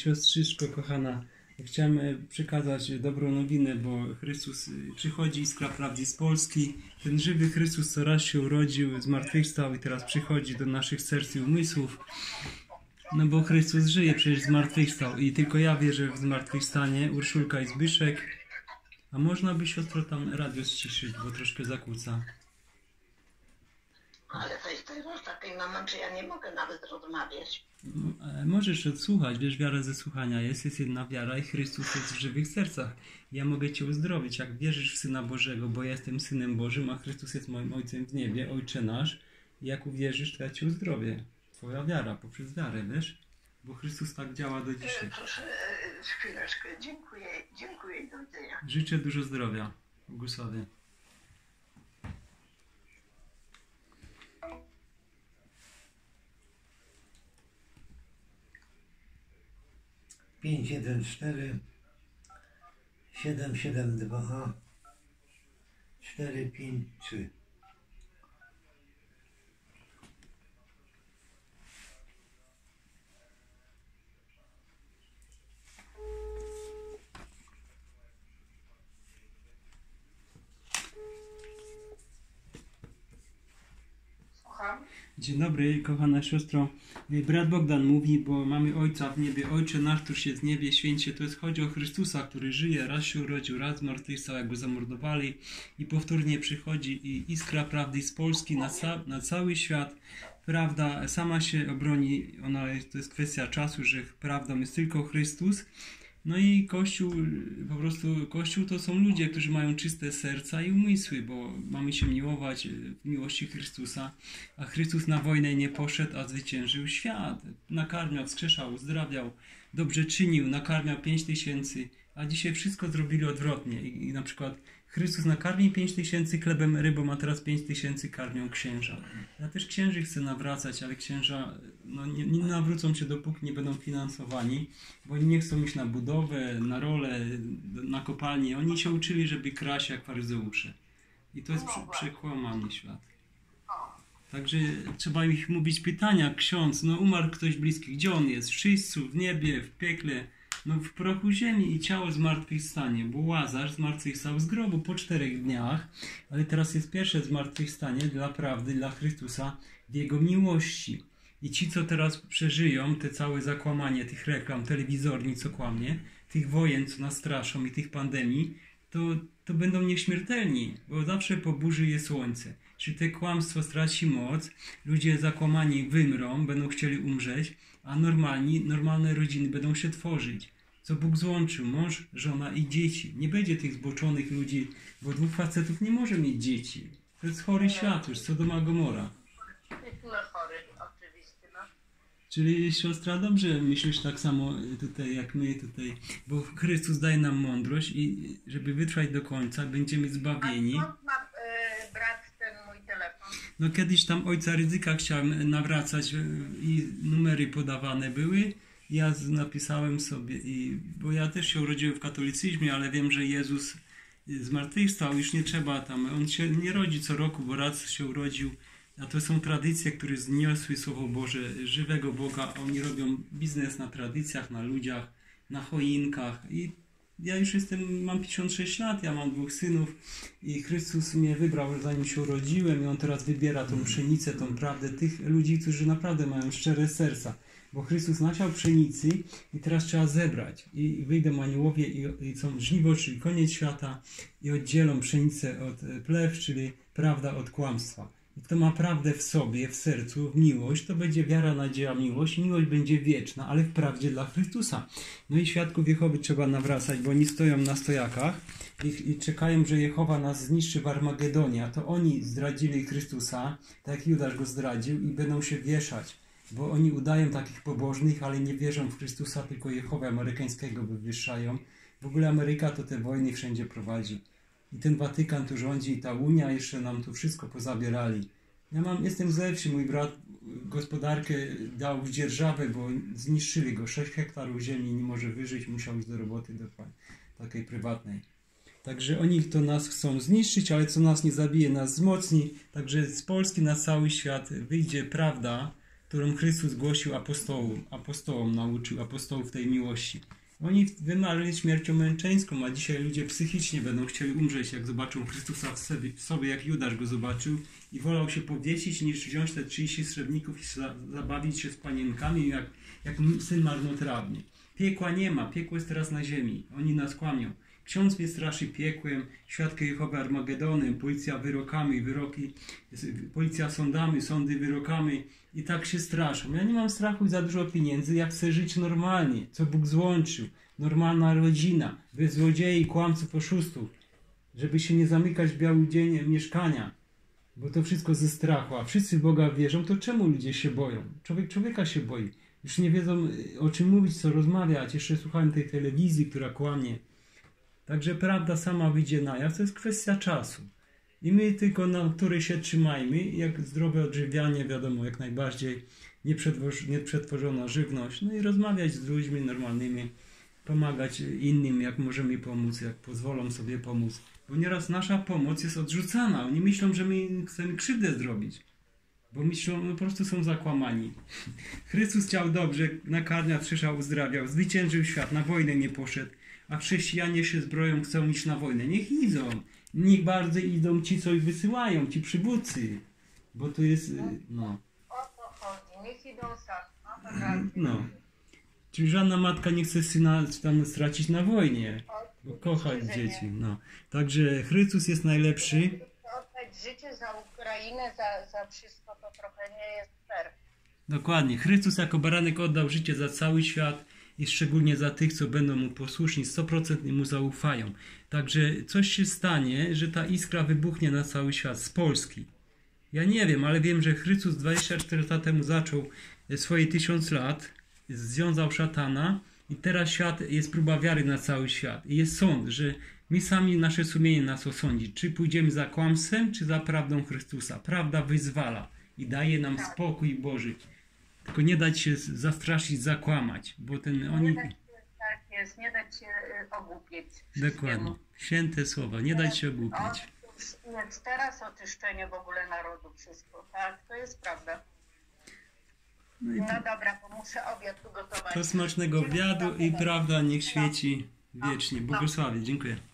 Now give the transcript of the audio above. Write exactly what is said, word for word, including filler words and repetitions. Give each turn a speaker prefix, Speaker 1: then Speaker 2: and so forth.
Speaker 1: Siostrzyczko kochana, chciałem przekazać dobrą nowinę, bo Chrystus przychodzi, iskra prawdy z Polski. Ten żywy Chrystus, co raz się urodził, zmartwychwstał i teraz przychodzi do naszych serc i umysłów. No bo Chrystus żyje, przecież zmartwychwstał i tylko ja wierzę w zmartwychwstanie. Urszulka i Zbyszek. A można by, siostro, tam radio ściszyć, bo troszkę zakłóca.
Speaker 2: Ale to jest teraz takiej moment, że ja nie mogę nawet rozmawiać.
Speaker 1: Możesz odsłuchać, wiesz, wiara ze słuchania jest, jest jedna wiara i Chrystus jest w żywych sercach. Ja mogę Cię uzdrowić, jak wierzysz w Syna Bożego, bo ja jestem Synem Bożym, a Chrystus jest moim Ojcem w niebie, Ojcze nasz. I jak uwierzysz, to ja Cię uzdrowię. Twoja wiara, poprzez wiarę, wiesz? Bo Chrystus tak działa do dzisiaj.
Speaker 2: Proszę, chwileczkę, dziękuję, dziękuję, do widzenia.
Speaker 1: Życzę dużo zdrowia. Błogosławię.
Speaker 3: pięć jeden cztery siedem siedem dwa cztery pięć trzy.
Speaker 1: Dzień dobry, kochana siostro. Brat Bogdan mówi, bo mamy Ojca w niebie. Ojcze nasz, któryś jest w niebie, święcie. To jest, chodzi o Chrystusa, który żyje, raz się urodził, raz zmartwychwstał, jak go zamordowali i powtórnie przychodzi i iskra prawdy z Polski na, ca na cały świat. Prawda sama się obroni, ona jest, to jest kwestia czasu, że prawdą jest tylko Chrystus. No i Kościół, po prostu Kościół to są ludzie, którzy mają czyste serca i umysły, bo mamy się miłować w miłości Chrystusa, a Chrystus na wojnę nie poszedł, a zwyciężył świat. Nakarmiał, wskrzeszał, uzdrawiał, dobrze czynił, nakarmiał pięć tysięcy, a dzisiaj wszystko zrobili odwrotnie. I, i na przykład Chrystus nakarmił pięć tysięcy chlebem, rybą, a teraz pięć tysięcy karmią księża. Ja też księży chcę nawracać, ale księża no, nie, nie nawrócą się, dopóki nie będą finansowani, bo oni nie chcą iść na budowę, na rolę, na kopalnię. Oni się uczyli, żeby kraść jak faryzeusze. I to jest prze, przekłamany świat. Także trzeba ich mówić pytania. Ksiądz, no umarł ktoś bliski. Gdzie on jest? W czyśćcu, w niebie, w piekle? No w prochu ziemi i ciało zmartwychwstanie, bo Łazarz zmartwychwstał z grobu po czterech dniach, ale teraz jest pierwsze zmartwychwstanie dla prawdy, dla Chrystusa w Jego miłości. I ci, co teraz przeżyją te całe zakłamanie tych reklam, telewizorni, co kłamie, tych wojen, co nas straszą i tych pandemii, to, to będą nieśmiertelni, bo zawsze po burzy jest słońce. Czy te kłamstwo straci moc, ludzie zakłamani wymrą, będą chcieli umrzeć, a normalni, normalne rodziny będą się tworzyć. Co Bóg złączył, mąż, żona i dzieci. Nie będzie tych zboczonych ludzi, bo dwóch facetów nie może mieć dzieci. To jest chory świat już, Sodoma Gomora.
Speaker 2: No chory, oczywiście, no.
Speaker 1: Czyli siostra, dobrze myślisz tak samo tutaj jak my tutaj, bo Chrystus daje nam mądrość i żeby wytrwać do końca, będziemy zbawieni.
Speaker 2: A skąd ma y, brat ten mój telefon?
Speaker 1: No kiedyś tam ojca Rydzyka chciałem nawracać i numery podawane były. Ja napisałem sobie, i, bo ja też się urodziłem w katolicyzmie, ale wiem, że Jezus zmartwychwstał, już nie trzeba tam, on się nie rodzi co roku, bo raz się urodził, a to są tradycje, które zniosły Słowo Boże, żywego Boga, oni robią biznes na tradycjach, na ludziach, na choinkach i ja już jestem, mam pięćdziesiąt sześć lat, ja mam dwóch synów i Chrystus mnie wybrał, zanim się urodziłem i On teraz wybiera tą pszenicę, tą prawdę tych ludzi, którzy naprawdę mają szczere serca. Bo Chrystus nasiał pszenicy i teraz trzeba zebrać. I wyjdą aniołowie i, i są żniwo, czyli koniec świata i oddzielą pszenicę od plew, czyli prawda od kłamstwa. I kto ma prawdę w sobie, w sercu, w miłość, to będzie wiara, nadzieja, miłość i miłość będzie wieczna, ale w prawdzie dla Chrystusa. No i świadków Jehowy trzeba nawracać, bo oni stoją na stojakach i, i czekają, że Jehowa nas zniszczy w Armagedonie, a to oni zdradzili Chrystusa, tak jak Judasz go zdradził i będą się wieszać. Bo oni udają takich pobożnych, ale nie wierzą w Chrystusa, tylko Jehowę amerykańskiego wywyższają. W ogóle Ameryka to te wojny wszędzie prowadzi. I ten Watykan tu rządzi, i ta Unia jeszcze nam tu wszystko pozabierali. Ja mam, jestem ze wsi, mój brat gospodarkę dał w dzierżawę, bo zniszczyli go. sześć hektarów ziemi, nie może wyżyć, musiał iść do roboty do takiej prywatnej. Także oni to nas chcą zniszczyć, ale co nas nie zabije, nas wzmocni. Także z Polski na cały świat wyjdzie prawda, którą Chrystus głosił apostołom, apostołom nauczył apostołów tej miłości. Oni wymarli śmiercią męczeńską, a dzisiaj ludzie psychicznie będą chcieli umrzeć, jak zobaczą Chrystusa w sobie, w sobie jak Judasz go zobaczył i wolał się powiesić, niż wziąć te trzydzieści srebrników i za, zabawić się z panienkami, jak, jak syn marnotrawny. Piekła nie ma, piekło jest teraz na ziemi. Oni nas kłamią. Ksiądz mnie straszy piekłem, świadki Jehowy Armagedonem, policja wyrokami, wyroki, policja sądami, sądy wyrokami i tak się straszą. Ja nie mam strachu za dużo pieniędzy, ja chcę żyć normalnie, co Bóg złączył. Normalna rodzina, bez złodziei, kłamców, oszustów, żeby się nie zamykać w biały dzień mieszkania, bo to wszystko ze strachu, a wszyscy w Boga wierzą, to czemu ludzie się boją? Człowiek człowieka się boi. Już nie wiedzą, o czym mówić, co rozmawiać. Jeszcze słuchałem tej telewizji, która kłamie. Także prawda sama wyjdzie na jaw, to jest kwestia czasu. I my tylko na której się trzymajmy, jak zdrowe odżywianie, wiadomo, jak najbardziej nieprzetworzona żywność, no i rozmawiać z ludźmi normalnymi, pomagać innym, jak możemy pomóc, jak pozwolą sobie pomóc. Bo nieraz nasza pomoc jest odrzucana. Oni myślą, że my chcemy krzywdę zrobić. Bo myślą, no po prostu są zakłamani. Chrystus chciał dobrze, nakarmiał, wskrzeszał, uzdrawiał, zwyciężył świat, na wojnę nie poszedł. A chrześcijanie się zbroją, chcą iść na wojnę. Niech idą. Niech bardzo idą ci, co ich wysyłają, ci przywódcy. Bo to jest, no.
Speaker 2: O to chodzi, niech idą sami.
Speaker 1: No. Czyli żadna matka nie chce syna tam stracić na wojnie. Bo kocha dzieci, no. Także Chrystus jest najlepszy.
Speaker 2: Oddać życie za Ukrainę, za, za wszystko, to trochę nie jest fair.
Speaker 1: Dokładnie. Chrystus jako baranek oddał życie za cały świat i szczególnie za tych, co będą Mu posłuszni, sto procent Mu zaufają. Także coś się stanie, że ta iskra wybuchnie na cały świat z Polski. Ja nie wiem, ale wiem, że Chrystus dwadzieścia cztery lata temu zaczął swoje tysiąc lat, związał szatana i teraz świat jest próba wiary na cały świat. I jest sąd, że my sami, nasze sumienie nas osądzi, czy pójdziemy za kłamstwem, czy za prawdą Chrystusa. Prawda wyzwala i daje nam spokój Boży. Tylko nie dać się zastraszyć, zakłamać, bo ten oni...
Speaker 2: Nie dać się, tak jest, nie dać się ogłupieć.
Speaker 1: Dokładnie. Święte słowa, nie dać się ogłupiać.
Speaker 2: Więc teraz oczyszczenie w ogóle narodu, wszystko, tak? To jest prawda.
Speaker 1: No, i
Speaker 2: No
Speaker 1: to,
Speaker 2: dobra, bo muszę obiad ugotować.
Speaker 1: to smacznego obiadu i prawda niech świeci wiecznie. Błogosławie. Dziękuję.